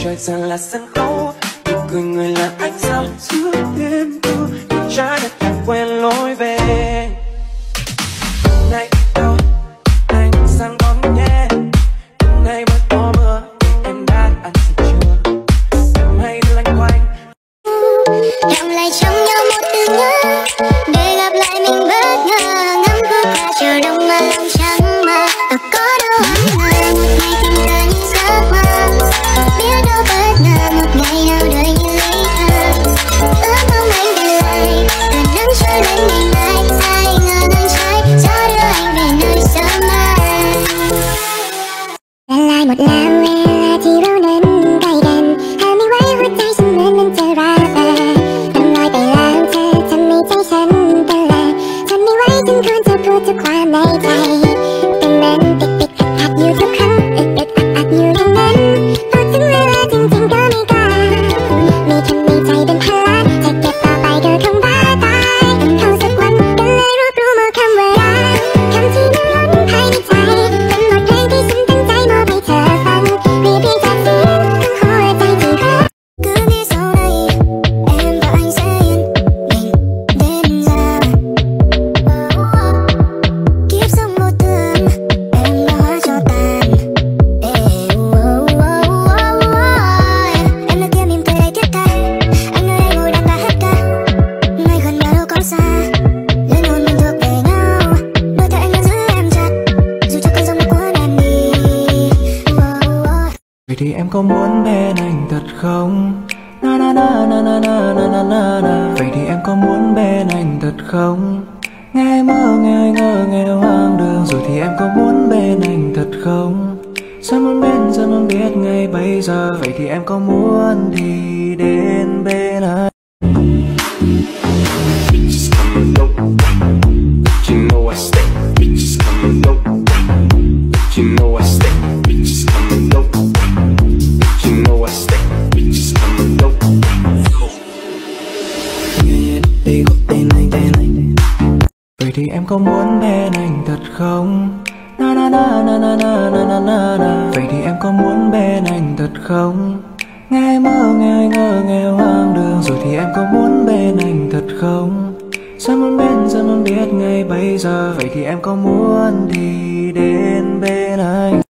trời dần là sân khấu, nụ cười người là ánh sao giữa đêm thu, những trái đất chẳng quen lối về. Này đâu anh sang đón nhé, hôm nay mới có mưa em đã ăn gì chưa, em hay đưa anh quanh đọng lại trong nhau một từ nhớ để gặp lại mình bất ngờ, ngắm bước qua trời đông mà lòng trắng mơ, và có đâu anh ngờ một ngày tình cờ như giấc mơ, biết đâu bất ngờ một ngày nào đời như lý thơ, ước mong anh về lại từ nắng trôi lên ngày mai, ai ngờ nắng trái gió đưa anh về nơi sớm mai. lại một làm là chỉ bao nên cay đắng, hãy miไว้หัวใจฉันเหมือนมันจะระเบิดต้องลอยไปแล้วเธอทำให้ใจฉันเต้นแรงทนไม่ไหวจนควรจะพูดทุกความในใจเป็นเหมือนติดขัดอยู่ทุกครั้งอึดอัดอยู่อย่างนั้นพูดถึงเวลาจริงๆก็ไม่กล้ามีคำในใจเป็นพลังจะเก็บต่อไปก็คงบ้าตายต้องเข้าสักวันก็เลยรวบรวมเอาคำว่ารักคำที่มันล้นภายในใจเป็นบทเพลงที่ฉันตั้งใจมอบให้เธอฟังเรียบเรียงจากเสียงของหัวใจที่รักcứ nghĩ sau này em và anh sẽ yên bình đến già kiếp sống vô thường em đã hóa cho tàn em đã kia mỉm cười đầy thiết tha anh ơi anh ngồi đàn ta hát ca nơi gần mà đâu có xa linh hồn mình thuộc về nhau đôi tay anh vẫn giữ em chặt dù cho cơn giông của đàn đi. Vậy thì em có muốn bên anh thật không? Na na na na na na na na na na. Vậy thì em có muốn bên anh thật không? Nghe mơ nghe ngơ nghe hoang đường. Rồi thì em có muốn bên anh thật không? Sao muốn bên sao muốn biết ngay bây giờ. Vậy thì em có muốn đi đến bên anh? Bitches coming over, but you know I stay. Bitches coming over, but you know I stay. Bitches coming over, but you know I stay. Bitches coming over. Đi gọi tên anh. Vậy thì em có muốn bên anh thật không? Na na na na na na na na na na. Vậy thì em có muốn bên anh thật không? Nghe mơ nghe ngơ nghe hoang đường. Rồi thì em có muốn bên anh thật không? Sao muốn bên sao muốn biết ngay bây giờ. Vậy thì em có muốn đi đến bên anh?